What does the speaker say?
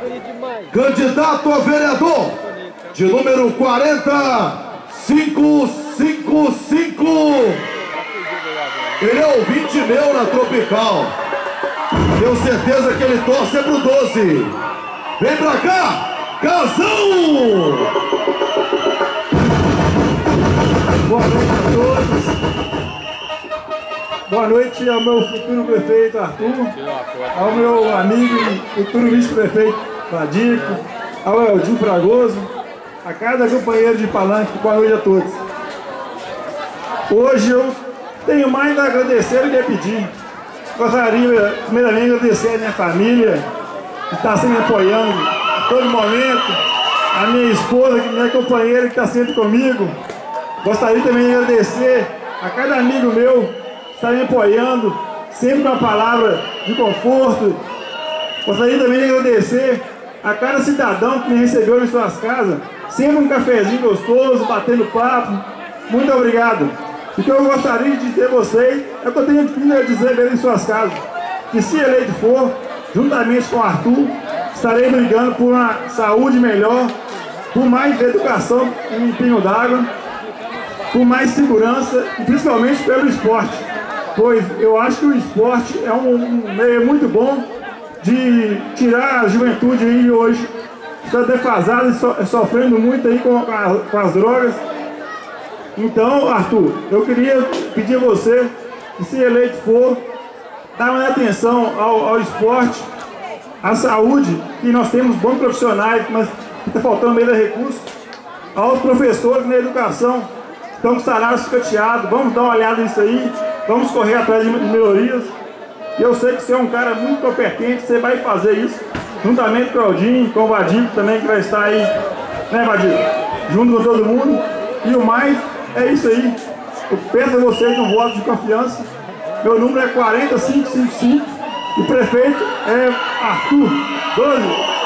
candidato a vereador de número 40555. Ele é ouvinte meu na Tropical. Tenho certeza que ele torce pro 12. Vem pra cá, Casão! Boa noite a todos. Boa noite ao meu futuro prefeito Arthur, ao meu amigo e futuro vice-prefeito Vadico, ao Eldinho Fragoso, a cada companheiro de palanque. Boa noite a todos. Hoje eu tenho mais a agradecer do que a pedir. Gostaria, primeiramente, de agradecer a minha família, que está sempre me apoiando a todo momento, a minha esposa, que é minha companheira, que está sempre comigo. Gostaria também de agradecer a cada amigo meu que está me apoiando, sempre com a palavra de conforto. Gostaria também de agradecer a cada cidadão que me recebeu em suas casas, sempre um cafezinho gostoso, batendo papo. Muito obrigado. O que eu gostaria de dizer a vocês é o que eu tenho vindo a dizer mesmo em suas casas, que se eleito for, juntamente com o Arthur, estarei brigando por uma saúde melhor, por mais educação em empenho d'água, por mais segurança e principalmente pelo esporte, pois eu acho que o esporte é um meio muito bom de tirar a juventude aí hoje, que está defasada e sofrendo muito aí com as drogas. Então, Arthur, eu queria pedir a você que, se eleito for, dar mais atenção ao esporte, à saúde, que nós temos bons profissionais, mas está faltando meio de recursos, aos professores na educação, que estão com salários escateados. Vamos dar uma olhada nisso aí, vamos correr atrás de melhorias. E eu sei que você é um cara muito competente, você vai fazer isso, juntamente com o Eldinho, com o Vadico também, que vai estar aí, né, Vadico? Junto com todo mundo. E o mais, é isso aí. Eu peço a vocês um voto de confiança. Meu número é 40555. O prefeito é Arthur 12.